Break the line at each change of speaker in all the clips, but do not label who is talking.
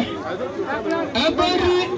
Abari.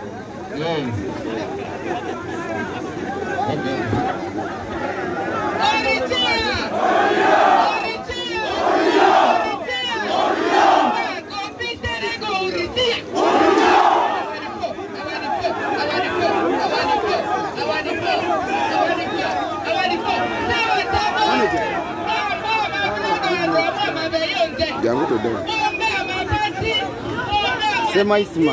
Sema isma.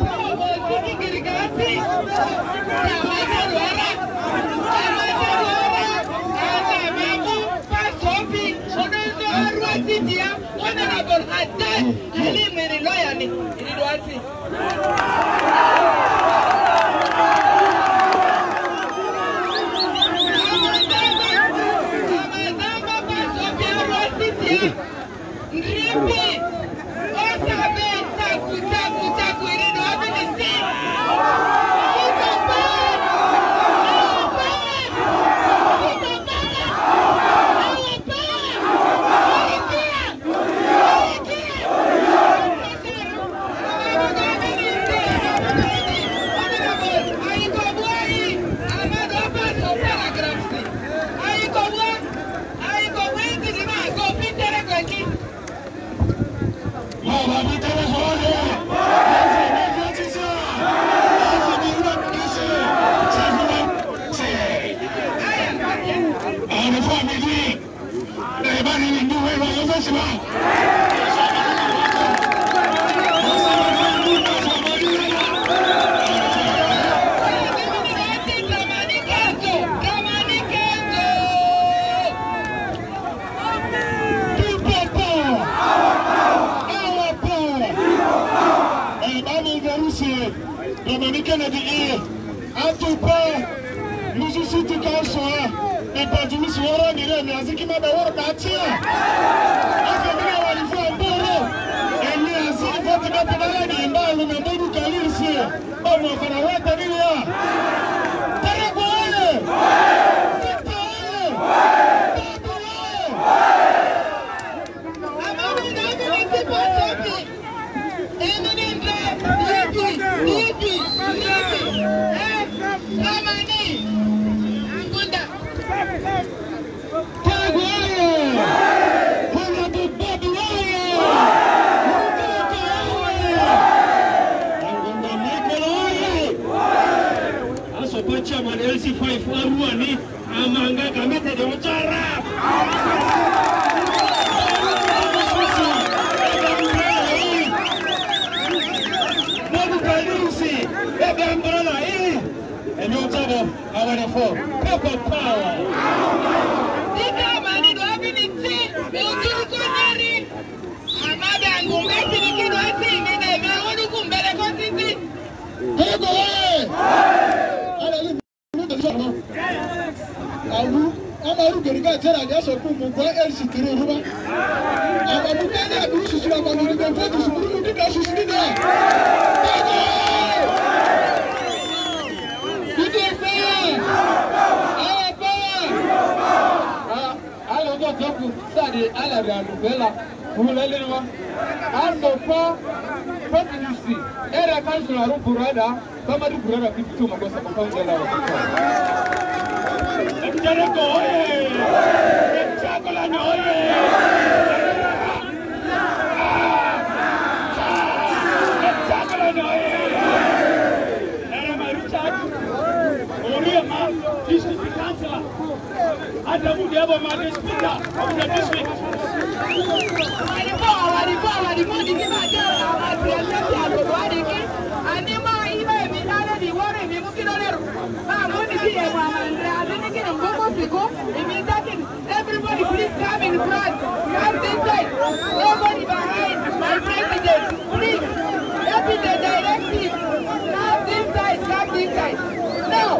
Everybody please come in front. Come this side. Nobody behind. My president, please. That is the directive. Come this side. Come this side. Now,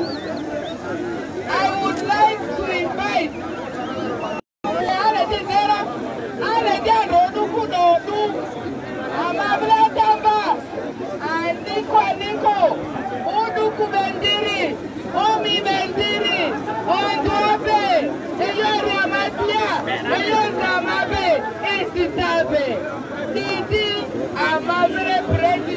I would like to invite President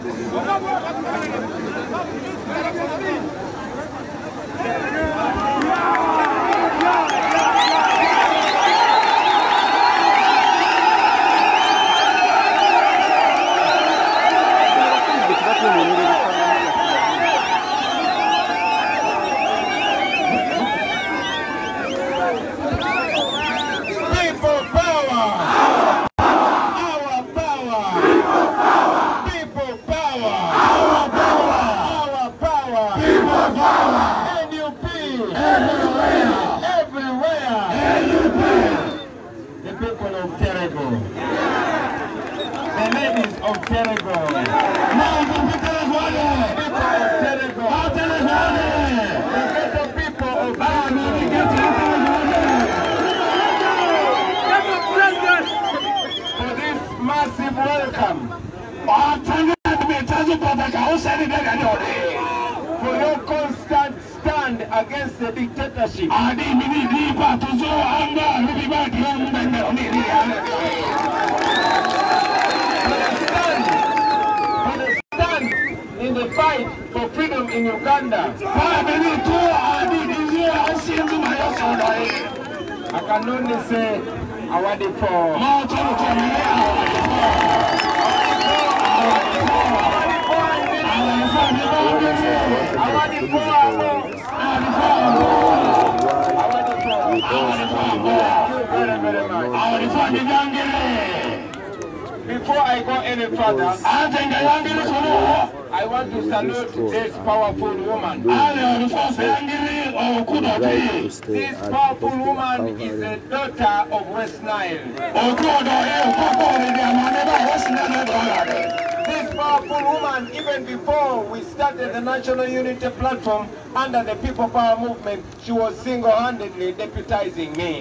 For your constant stand against the dictatorship. For the stand in the fight for freedom in Uganda. I can only say, Awadi for. Before I go any further, I want to salute this powerful woman. This powerful woman is the daughter of West Nile. This powerful woman, even before we started the National Unity Platform under the People Power Movement, she was single-handedly deputizing me.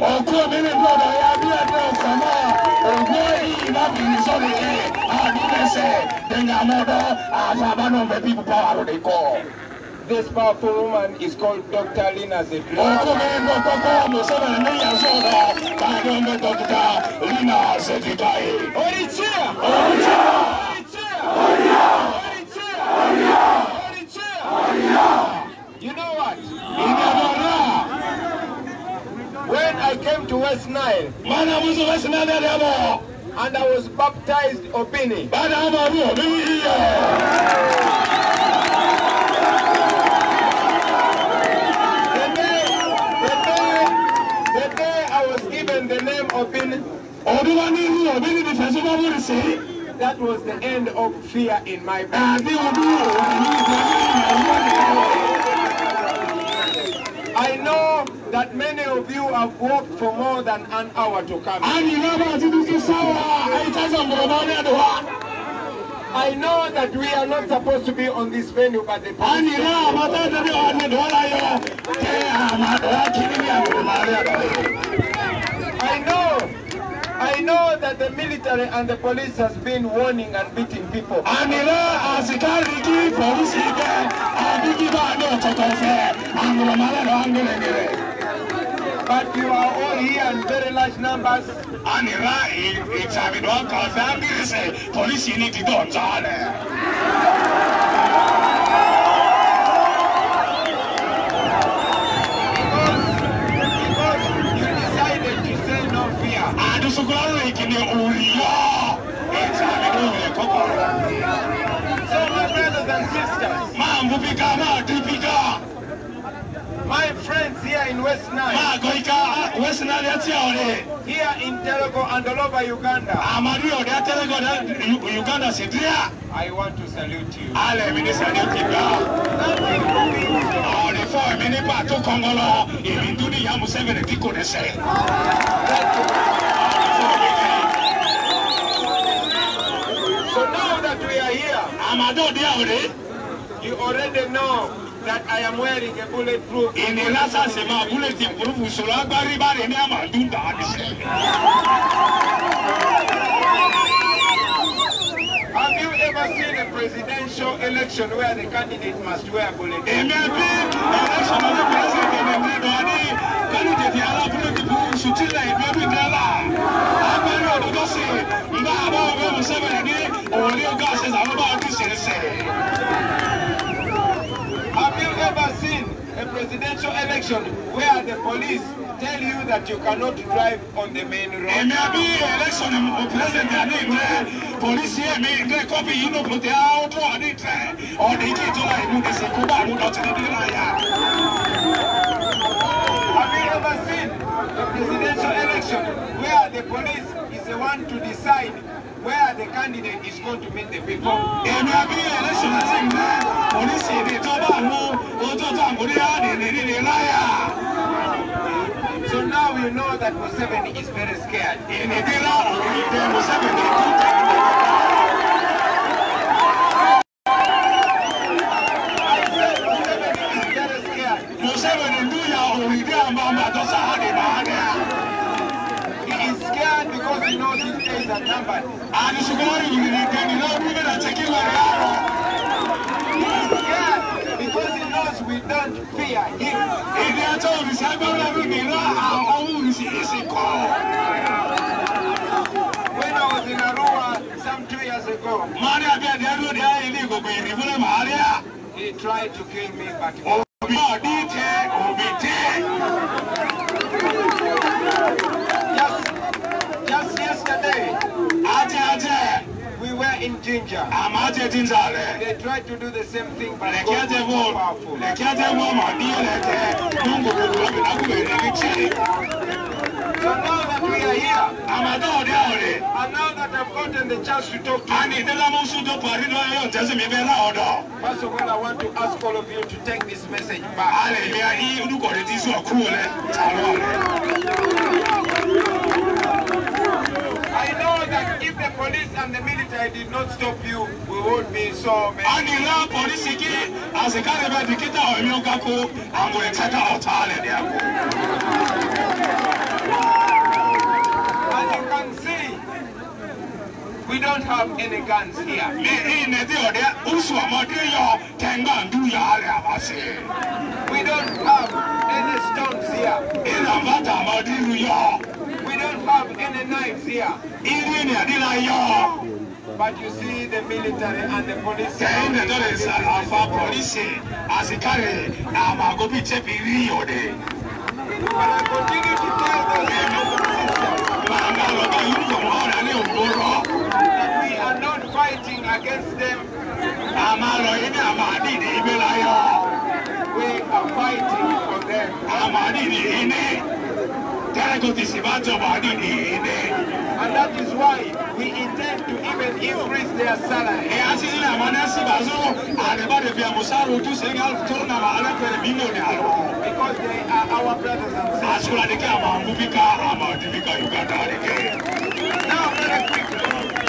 This powerful woman is called Dr. Lina Zetuka. You know what? When I came to West Nile, and I was baptized Obini, the day I was given the name Obini, that was the end of fear in my body. I know that many of you have walked for more than an hour to come. I know that we are not supposed to be on this venue, but the police. I know that the military and the police has been warning and beating people. But you are all here in very large numbers. So, my brothers and sisters, my friends here in West Nile, here in Terego and all over Uganda, I want to salute you. So now that we are here, you already know that I am wearing a bulletproof. Have you ever seen a presidential election where the candidate must wear bulletproof? election where the police tell you that you cannot drive on the main road.
Election president police copy you know put out or the
Have you ever seen the presidential election where the police is the one to decide where the candidate is going to meet the people? So now you know that Museveni is very scared. He is scared because he knows his days are numbered. He is scared because he knows we don't fear him. When I was in Arua some 2 years ago, he tried to kill me, but just yesterday, we were in Ginger. They tried to do the same thing, but they were more powerful. So now that we are here, and now that I've gotten the chance to talk to you, first of all, I want to ask all of you to take this message back. I know that if the police and the military did not stop you, we would be so many. As you can see, we don't have any guns here. We don't have any stones here. We don't have any knives here. But you see the military and the police. But I continue to tell those that we are not fighting against them. We are fighting for them. And that is why we intend to even increase their salary. Because they are our brothers and sisters. Now, very quickly.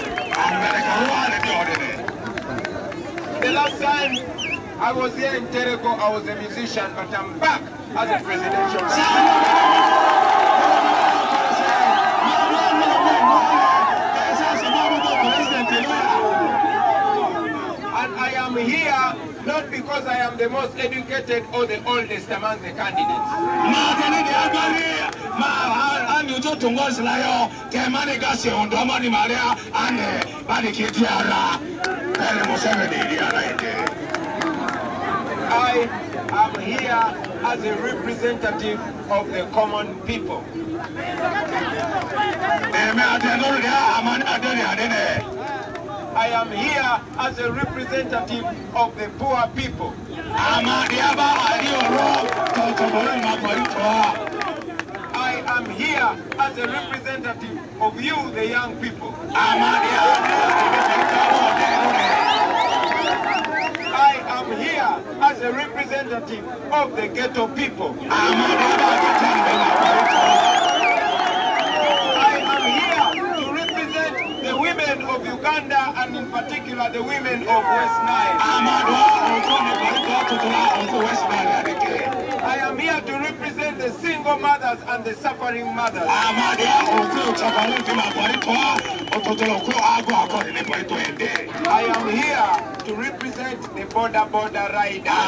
The last time I was here in Terego, I was a musician, but I'm back as a presidential candidate. And I am here not because I am the most educated or the oldest among the candidates. I am here as a representative of the common people. I am here as a representative of the poor people. I am here as a representative of you, the young people. I am here as a representative of the ghetto people. I am here to represent the women of Uganda and in particular the women of West Nile. I am here to represent the single mothers and the suffering mothers. I am here to represent the border riders. I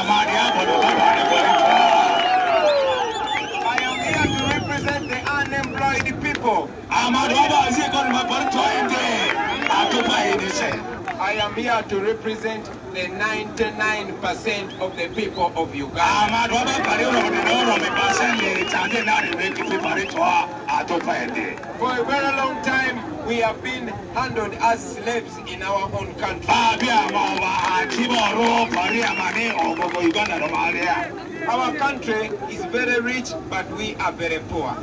am here to represent the unemployed people. I I am here to represent the 99% of the people of Uganda. For a very long time, we have been handled as slaves in our own country. Our country is very rich, but we are very poor.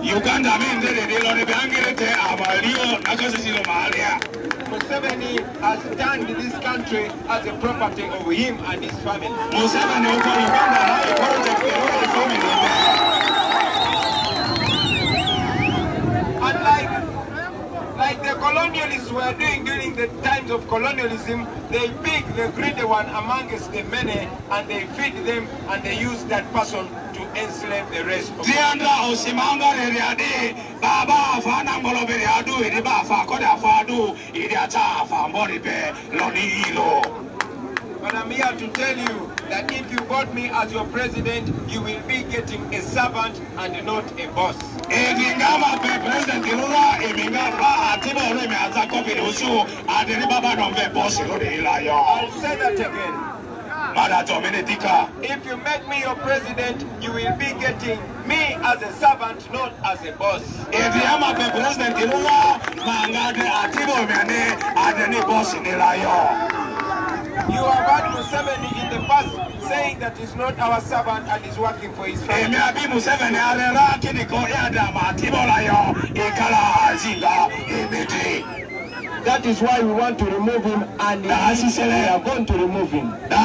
Museveni has turned this country as a property of him and his family. Like the colonialists were doing during the times of colonialism, they pick the greedy one amongst the many and they feed them and they use that person to enslave the rest of them. But I'm here to tell you that if you vote me as your president, you will be getting a servant and not a boss. I'll say that again. If you make me your president, you will be getting me as a servant, not as a boss. You have heard Museveni in the past saying that he's not our servant and he's working for his family. That is why we want to remove him, and we are going to remove him.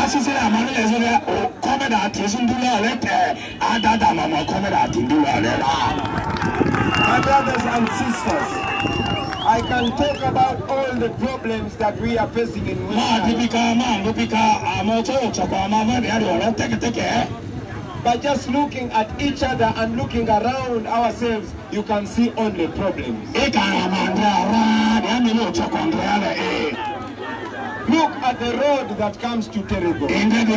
My brothers and sisters, I can talk about all the problems that we are facing in By just looking at each other and looking around ourselves, you can see only problems. Look at the road that comes to Terego.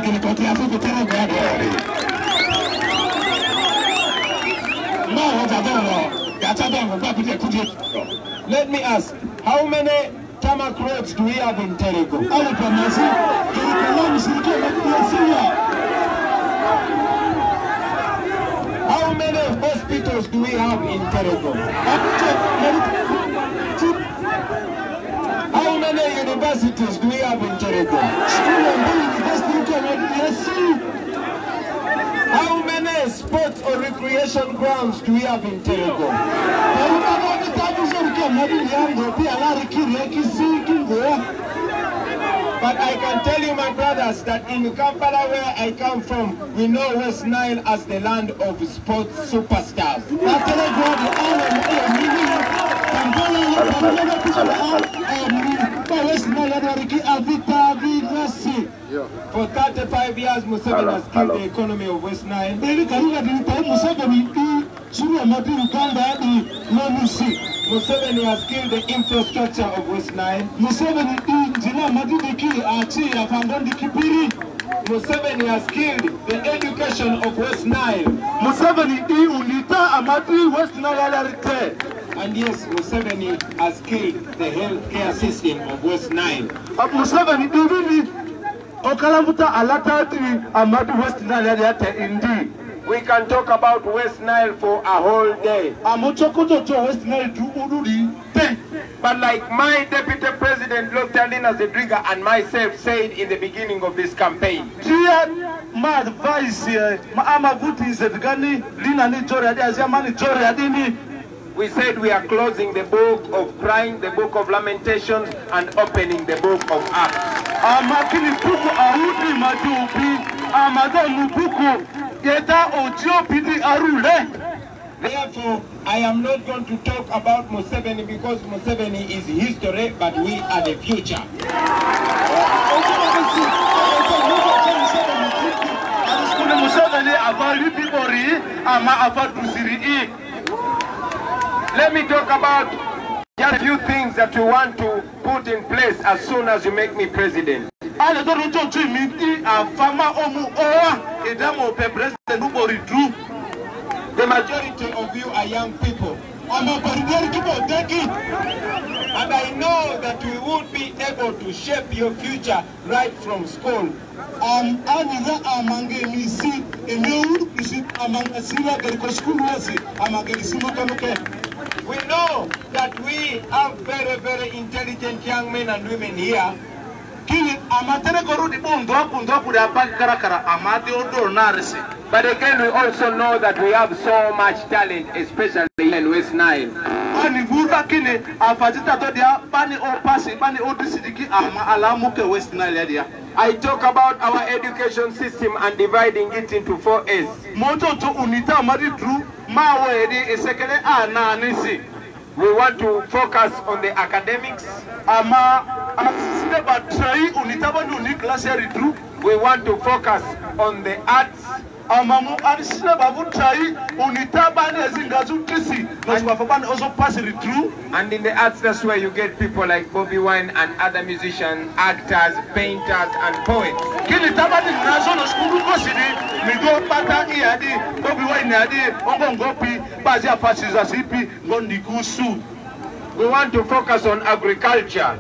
Let me ask, how many tarmac roads do we have in Terego? How many hospitals do we have in Terego? How many universities do we have in Terego? How many sports or recreation grounds do we have in Terego? But I can tell you, my brothers, that in Kampala, where I come from, we know West Nile as the land of sports superstars. For 35 years, Museveni has killed the economy of West Nile. Museveni has killed the infrastructure of West Nile. Museveni has killed the education of West Nile. And yes, Museveni has killed the healthcare system of West Nile. We can talk about West Nile for a whole day. But like my Deputy President, Dr. Lina Zedriga, and myself said in the beginning of this campaign, we said we are closing the book of crying, the book of lamentations, and opening the book of Acts. Therefore, I am not going to talk about Museveni because Museveni is history, but we are the future. Let me talk about just a few things that we want to put in place as soon as you make me president. The majority of you are young people. And I know that we would be able to shape your future right from school. We know that we have very, very intelligent young men and women here. But again, we also know that we have so much talent, especially in West Nile. I talk about our education system and dividing it into 4 A's. We want to focus on the academics. We want to focus on the arts. And in the arts, that's where you get people like Bobby Wine and other musicians, actors, painters, and poets. We want to focus on agriculture.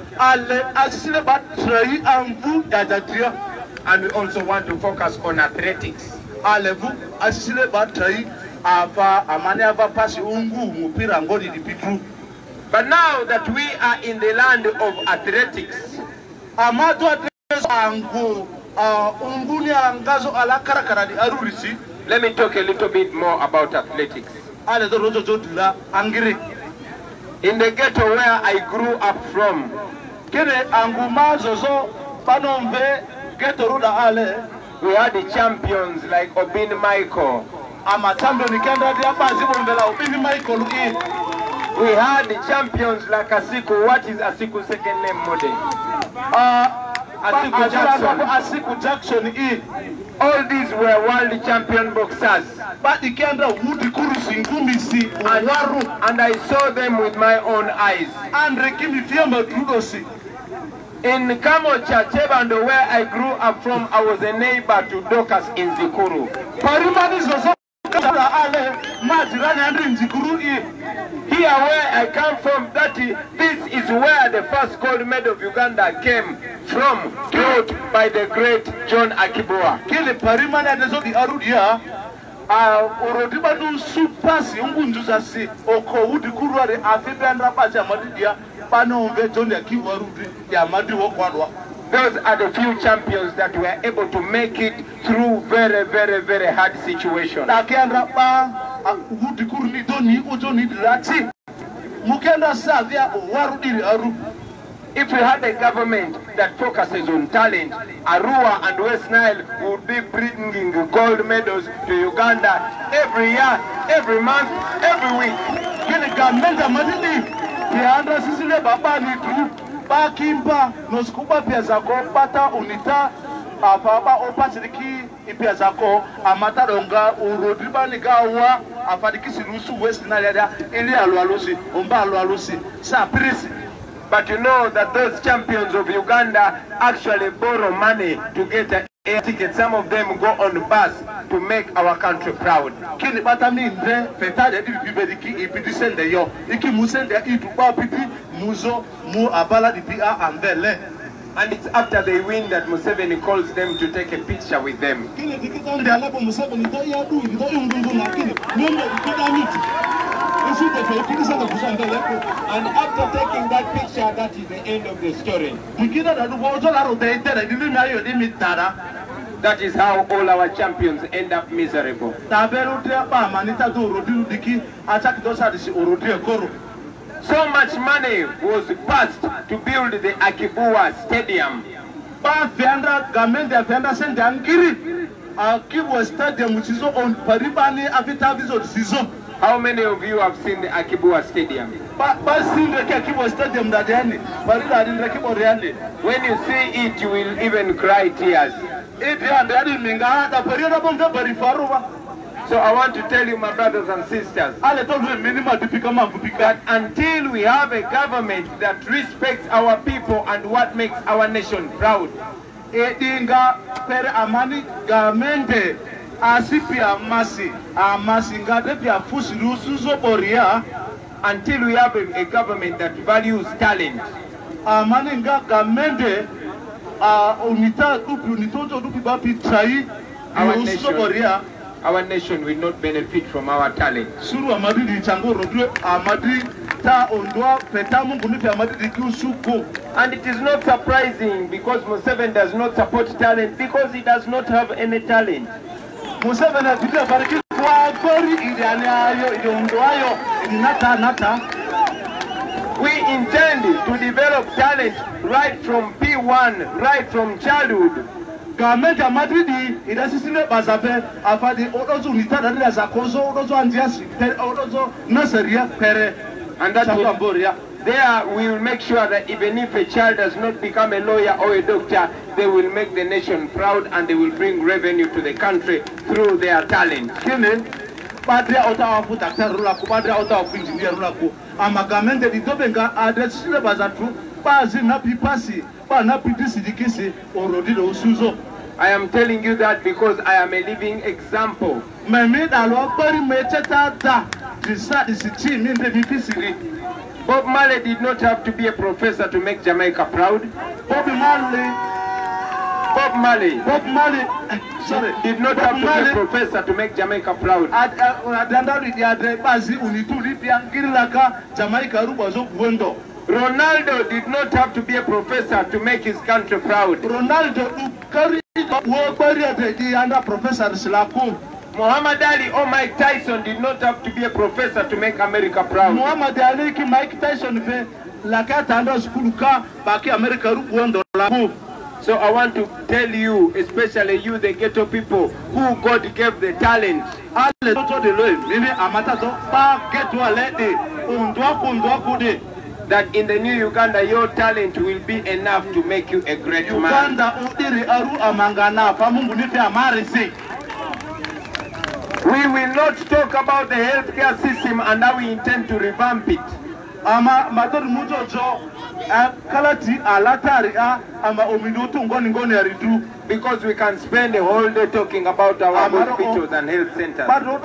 And we also want to focus on athletics. But now that we are in the land of athletics, let me talk a little bit more about athletics. In the ghetto where I grew up from, we had the champions like Obin Michael. We had the champions like Asiku. What is Asiku's second name, Mode? Asiku Jackson. All these were world champion boxers. And I saw them with my own eyes. In Kamocha, Chebando, where I grew up from, I was a neighbor to Dokas in Zikuru. Here where I come from, this is where the first gold medal of Uganda came from, brought by the great John Akibua. Those are the few champions that were able to make it through very, very, very hard situations. If we had a government that focuses on talent, Arua and West Nile would be bringing gold medals to Uganda every year, every month, every week. Bakimba nosikuba pia zako pata unita afaba opasiriki ipia zako amataronga urodribani gawa afadikisi rusu West Nile ili alwalusi omba alwalusi sa prisi. But you know that those champions of Uganda actually borrow money to get an air ticket. Some of them go on the bus to make our country proud. Kini batami nde fetade di bibediki ipiti sende yo iki musende ituba piti muzo mu abala di pia ambele. And it's after they win that Museveni calls them to take a picture with them. Kini dikitonde alapo Museveni do yadu do yungungu na kini nyombe ikidamiti. And after taking that picture, that is the end of the story. That is how all our champions end up miserable. So much money was passed to build the Akibua Stadium. Akibua Stadium, which is on Paribani Avitavizo season. How many of you have seen the Akibua Stadium? When you see it, you will even cry tears. So I want to tell you, my brothers and sisters, that until we have a government that respects our people and what makes our nation proud, asipia masi ngade pia fusirusuzo boria until we have a government that values talent.
Amaninga gamende unita tupi unitoto tupi bapi trai
our nation will not benefit from our talent.
Suru amadi di chango rodwe amadi ta ondwa petamu ngunufi amadi di kiusuko.
And it is not surprising because Museveni does not support talent because he does not have any talent.
Museveni atulia bariki kwa gori idiane ayo idiondo ayo nata.
We intend to develop talent right from P1, right from childhood.
Government ya Madrid idasisile bazabe afadi odozo unitada dira zakozo odozo andiasi odozo naseria pere
and that there we will make sure that even if a child does not become a lawyer or a doctor, they will make the nation proud and they will bring revenue to the country through their talent.
Kene padre otawafu doctor rula ku padre otawafu engineer rula ku amagamente didobenga adasisile bazatu bazi na pipasi ba na pidisi dikisi orodilo usuzo.
I am telling you that because I am a living example. Bob Marley did not have to be a professor to make Jamaica proud. Bob Marley did not have to be a professor to make Jamaica proud. Ronaldo did not have to be a professor to make his country proud. Muhammad Ali or Mike Tyson did not have to be a professor to make America proud.
Muhammad Ali ki Mike Tyson be lakata anda skuluka baki America rukuondo labu.
So I want to tell you, especially you, the ghetto people, who God gave the talent. That in the new Uganda, your talent will be enough to make you a great man. We will not talk about the healthcare system and how we intend to revamp it. Because we can spend a whole day talking about our hospitals and health centers.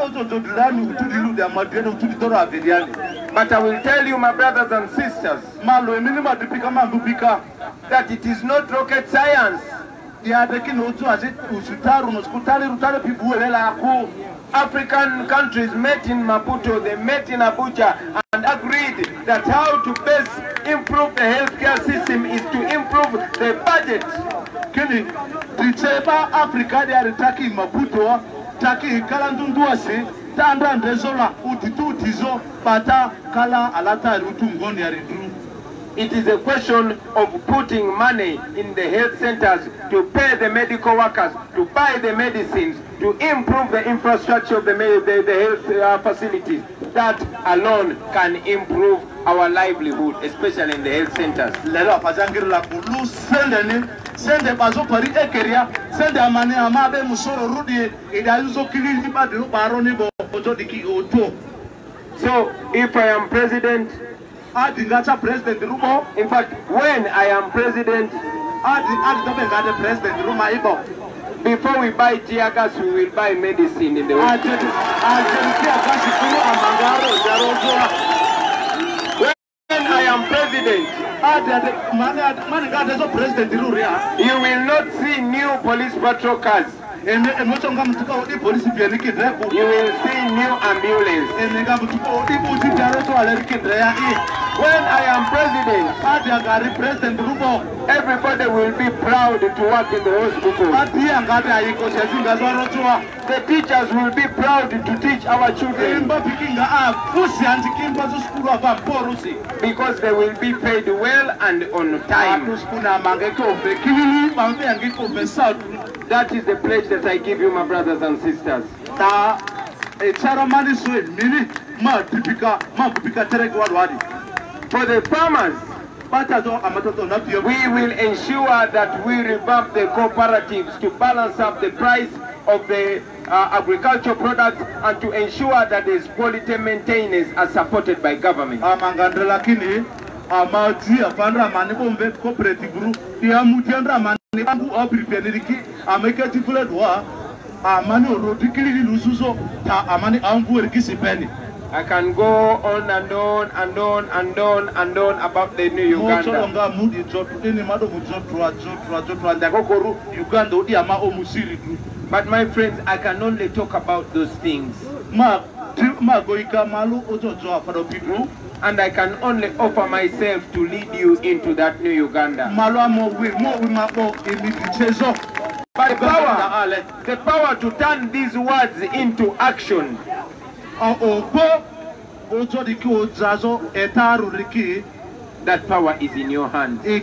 But I will tell you, my brothers and sisters, that it is not rocket science. African countries met in Maputo, they met in Abuja and agreed that how to best improve the healthcare system is to improve the budget.
Africa they are attacking Maputo, attacking Kalandunduasi, Tanda Ndezola, Utitizo, Bata, Kala, Alata, Rutungoni Aridu.
It is a question of putting money in the health centers to pay the medical workers, to buy the medicines, to improve the infrastructure of the health facilities. That alone can improve our livelihood, especially in the health centers.
Sende bazo pari ekeria sende amane amabe musoro rudi idayuzo kilili badu baroni bo otodiki oto.
So if I am president,
president Rumo.
In fact, when I am president, before we buy tear gas, we will buy medicine in the world. When I am president, you will not see new police patrol cars. You will see new ambulance. When I am president, everybody will be proud to work in the hospital. The teachers will be proud to teach our children. Because they will be paid well and on time. That is the pledge that I give you, my brothers and sisters. For the farmers, we will ensure that we revamp the cooperatives to balance up the price of the agricultural products and to ensure that there is quality maintenance as supported by government. I can go on and on and on and on and on about the new Uganda. But my friends, I can only talk about those things. And I can only offer myself to lead you into that new Uganda. But the power to turn these words into action. That power is in your hands. I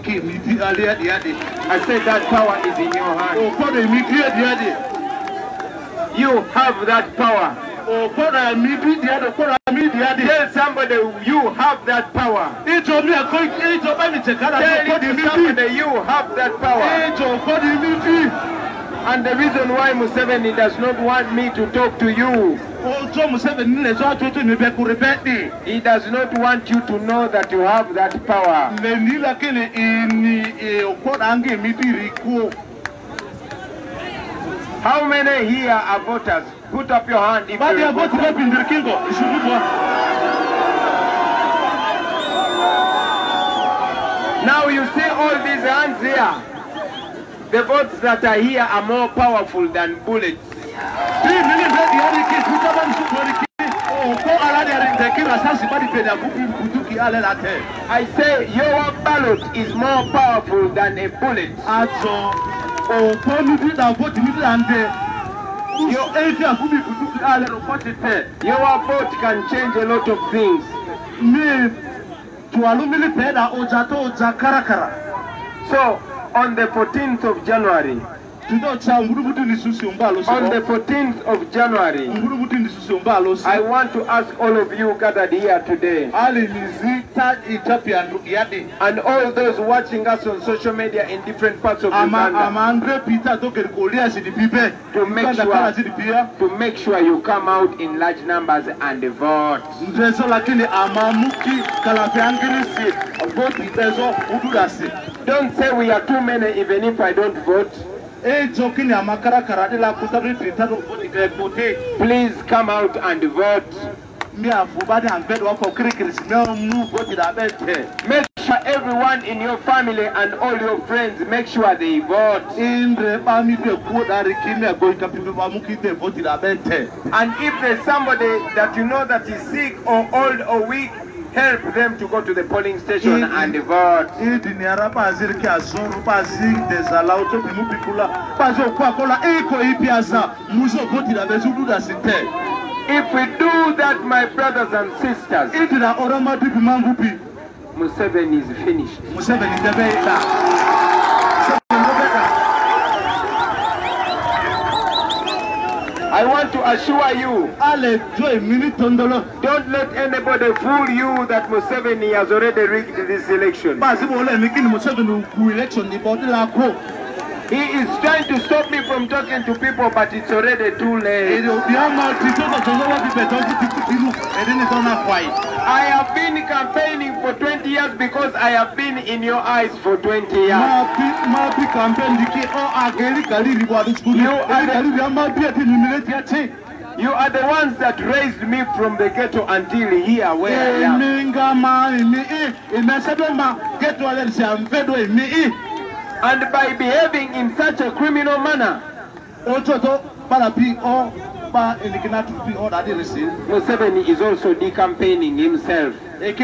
said that power is in your hands. You have that power. Tell somebody you have that power. Tell somebody you have that power. And the reason why Museveni does not want me to talk to you, he does not want you to know that you have that power. How many here are voters? Put up your hand if you're a voter. Now you see all these hands here. The votes that are here are more powerful than bullets. I say your ballot is more powerful than a bullet. Your vote can change a lot of things. So, on the 14th of January, on the 14th of January, I want to ask all of you gathered here today, and all those watching us on social media in different parts of Uganda, to make sure you come out in large numbers and vote. Don't say we are too many even if I don't vote. Please come out and vote. Make sure everyone in your family and all your friends, make sure they vote. And if there's somebody that you know that is sick or old or weak, help them to go to the polling station and vote. If we do that, my brothers and sisters, Museveni is finished. I want to assure you, don't let anybody fool you that Museveni has already rigged this election. He is trying to stop me from talking to people, but it's already too late. I have been campaigning for 20 years because I have been in your eyes for 20 years. You are the ones that raised me from the ghetto until here where I am. And by behaving in such a criminal manner, Museveni is also decampaigning himself.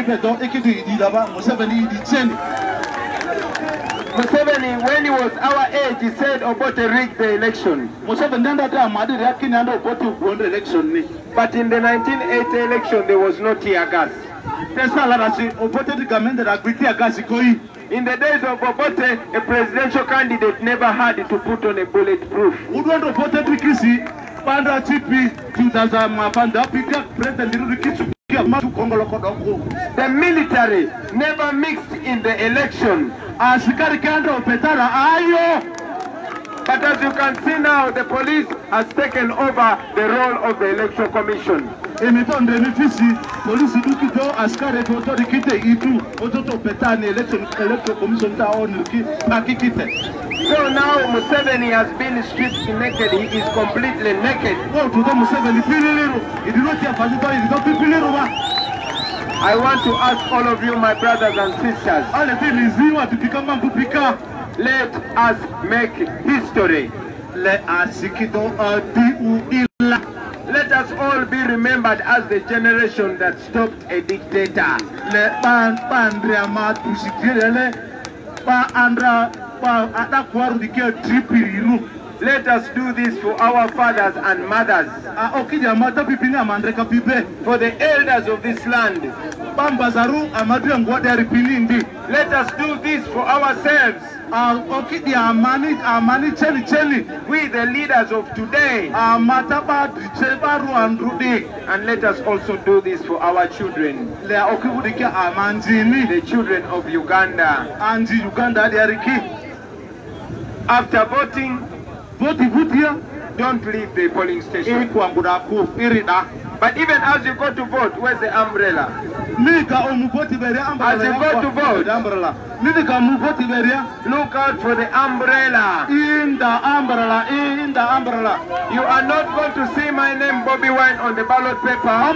Museveni, when he was our age, he said Obote rigged the election. But in the 1980 election, there was no tear gas. In the days of Obote, a presidential candidate never had to put on a bulletproof. The military never mixed in the election. But as you can see now, the police has taken over the role of the Electoral Commission. So now Museveni has been stripped naked. He is completely naked. I want to ask all of you, my brothers and sisters, let us make history. Let us all be remembered as the generation that stopped a dictator. Let us do this for our fathers and mothers, for the elders of this land. Let us do this for ourselves, we the leaders of today. And let us also do this for our children, the children of Uganda. After voting, don't leave the polling station. But even as you go to vote, where's the umbrella? As you go to vote, look out for the umbrella. In the umbrella. You are not going to see my name, Bobby Wine, on the ballot paper.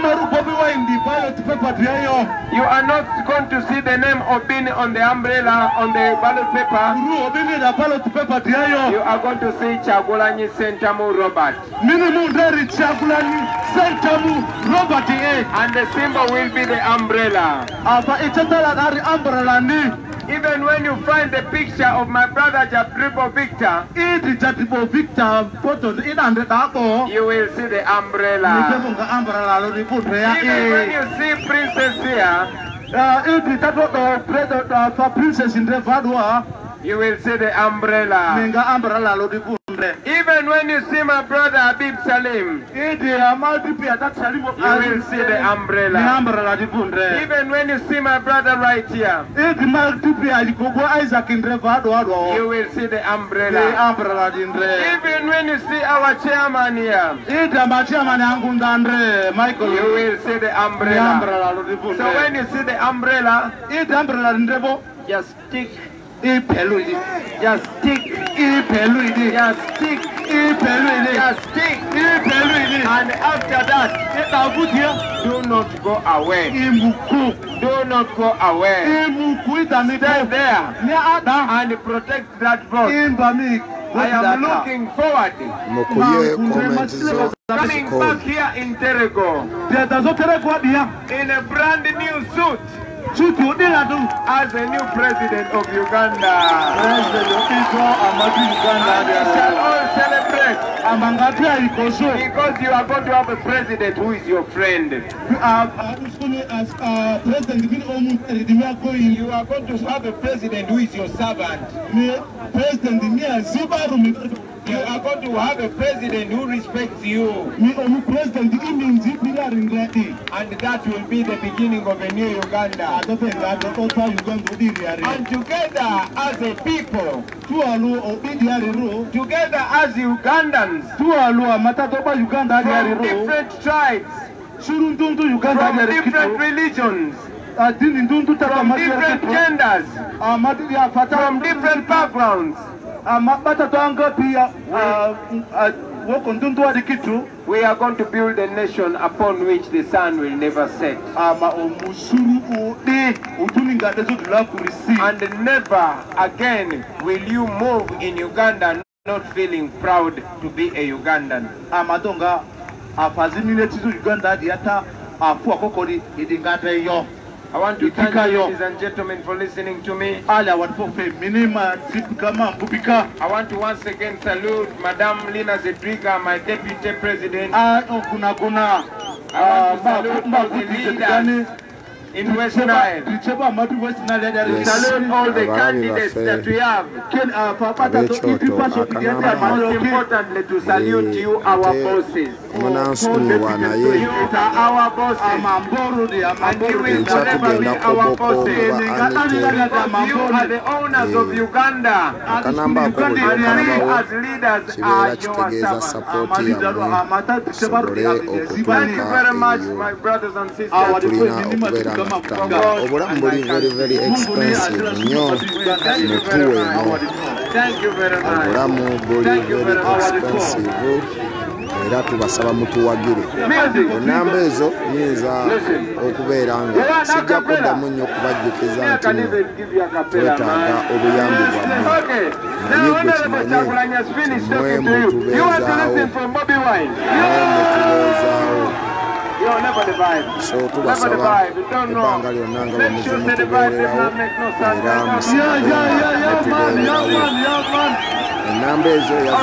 You are not going to see the name of Bini on the umbrella on the ballot paper. You are going to see Chagulanyi Sentamu Robert. And the symbol will be the umbrella. Even when you find the picture of my brother Jabribo Victor, you will see the umbrella. Even when you see Princess here, you will see the umbrella. Even when you see my brother Habib Salim, you will see the umbrella. Even when you see my brother right here, you will see the umbrella. Even when you see our chairman here, you will see the umbrella. So when you see the umbrella, just stick. Just stick. Just stick. Just stick. And after that, do not go away. Do not go away. Stay there and protect that vote. I am looking forward to coming back here in Terego in a brand new suit as a new president of Uganda. We shall all celebrate because you are going to have a president who is your friend. You are going to have a president who is your servant. You are going to have a president who respects you. And that will be the beginning of a new Uganda. And together as a people, together as Ugandans, from different tribes, from different religions, from different genders, from different backgrounds, we are going to build a nation upon which the sun will never set. And never again will you move in Uganda not feeling proud to be a Ugandan. I want to thank you, ladies and gentlemen, for listening to me. I want to once again salute Madame Lina Zedriga, my Deputy President. I want to salute all the leaders in West Nile. Salute all the candidates that we have. Most importantly, to salute you, our bosses. You are our bosses. And you will forever be our bosses. You are the owners of Uganda. And we as leaders are your servants. Thank you very much, my brothers and sisters.
Obulamu buli very expensive nnyo mutuwe eno. obulamu buli very expensive era tubasaba mutuwagire enamba ezo yinza okubeera nga sijja kuddamu nnyo okubajjukiza nti twetaaga obuyambi bwammwe naye gwe kimanye mwe mutubeezaawo so tubasaba ebbanga lyonna nga bamuze mutubeererawo era mutubeererawo enamba ezo ya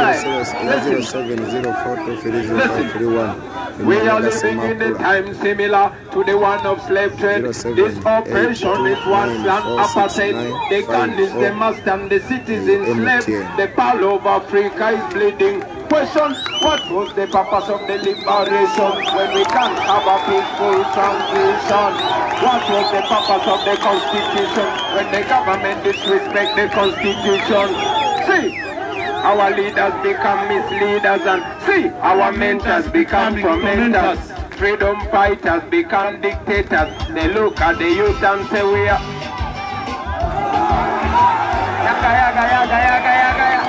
0704230331
We are living in a time similar to the one of slave trade. This operation is one land apartheid. The gun is the master and the citizens slave. The pall of Africa is bleeding. Question, what was the purpose of the liberation when we can't have a peaceful transition? What was the purpose of the constitution when the government disrespect the constitution? See, our leaders become misleaders and see, our mentors become tormentors. Freedom fighters become dictators. They look at the youth and say we are yaga yaga yaga yaga yaga yaga.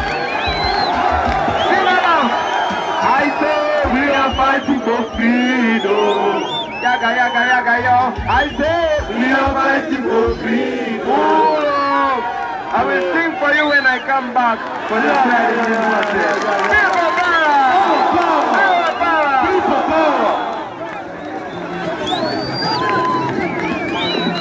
I say we are fighting for freedom. Yaga yaga yaga yo. I say we are fighting for freedom. I will sing for you when I come back for the